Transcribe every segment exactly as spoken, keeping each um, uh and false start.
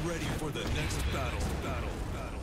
ready for the next battle. Battle. Battle.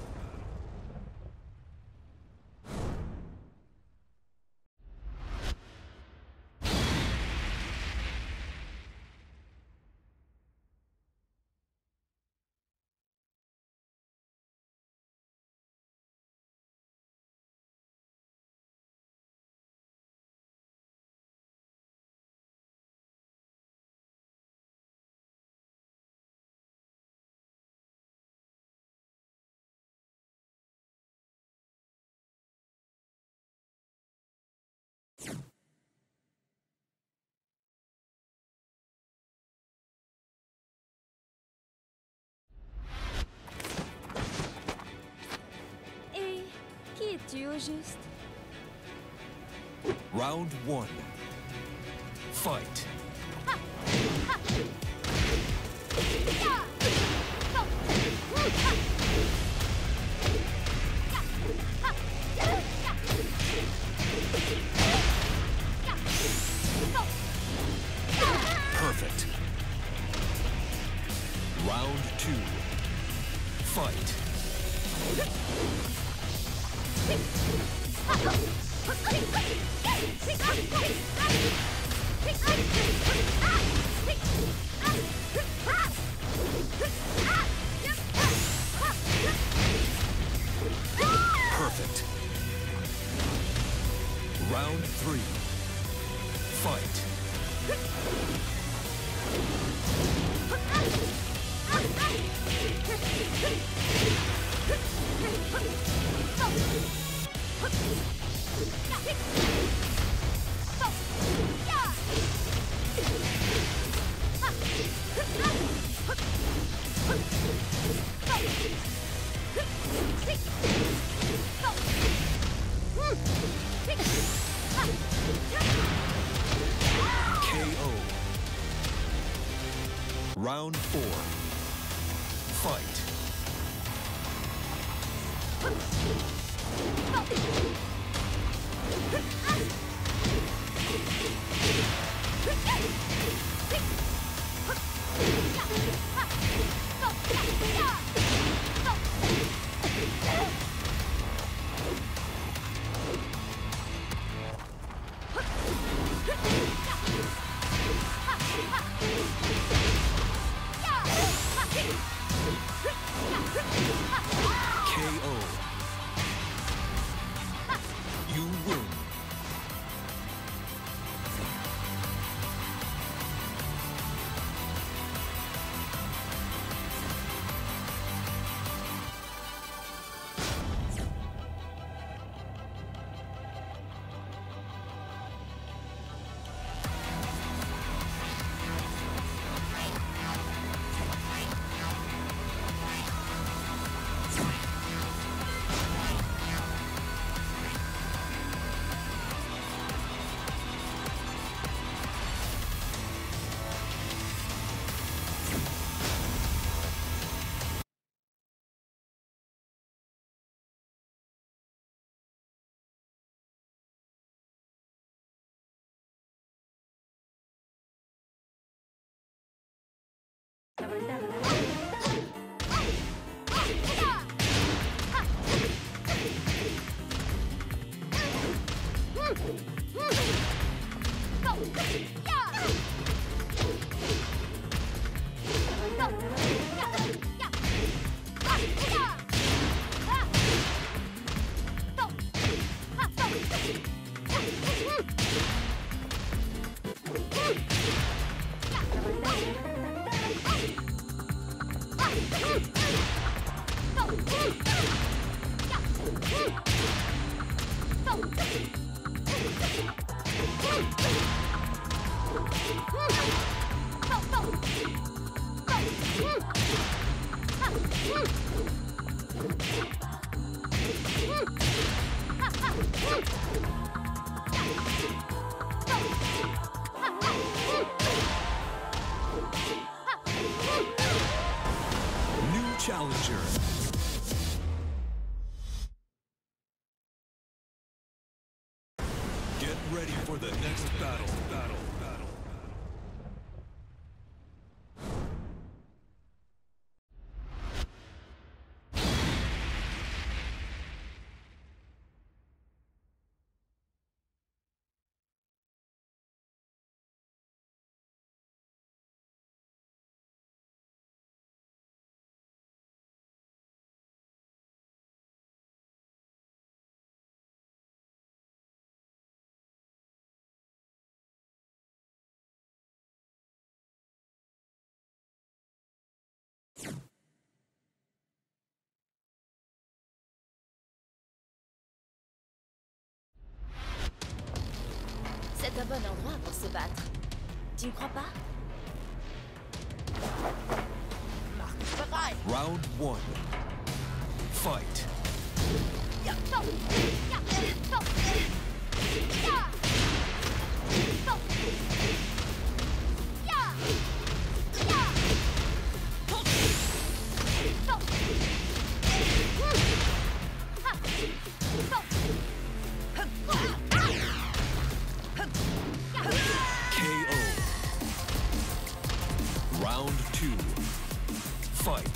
Et qui es-tu au juste? Round one. Fight. Perfect. Round two. Fight. Perfect. Round three. Fight. K O. Round four. Fight. K O. You win. New challenger. Get ready for the next battle. Battle. Battle. C'est un bon endroit pour se battre. Tu ne crois pas? Round one. Fight. K O. Round two. Fight.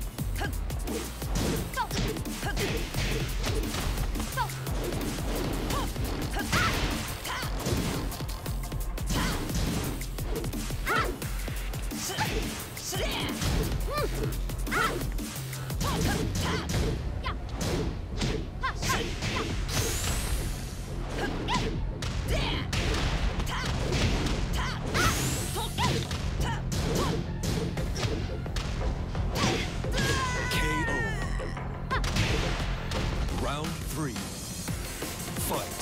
K O. Round three. Fight.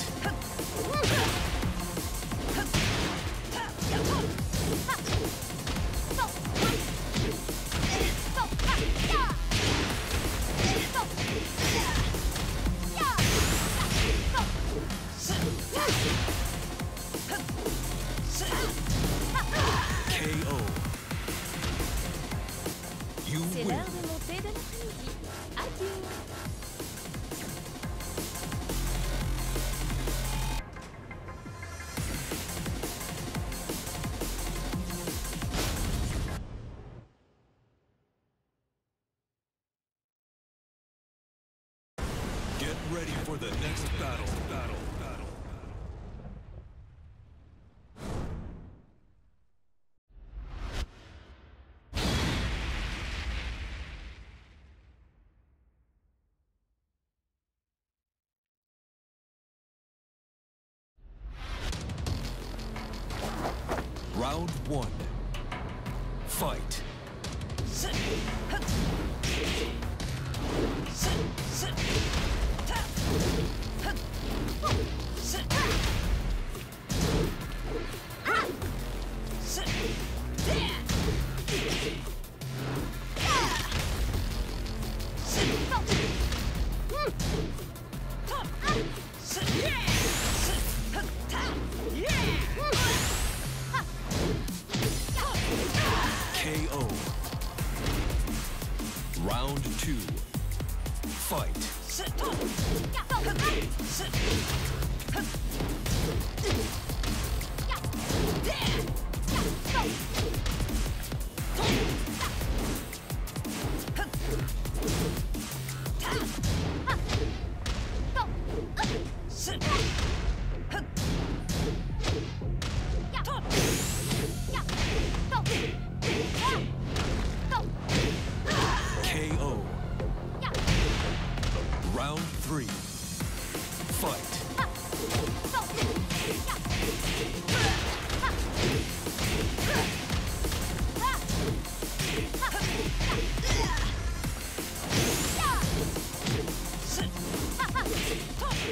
K O. You C'est win. l'heure de monter de l'après-midi. Adieu. Get ready for the next battle. Battle. Battle. Round one. Fight. K O. Round two. Fight. K O. Round three. Fight.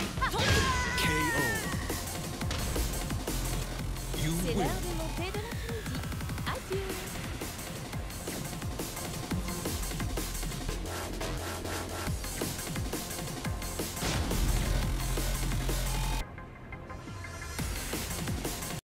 K O. You C'est win. l'heure de monter de l'après-midi.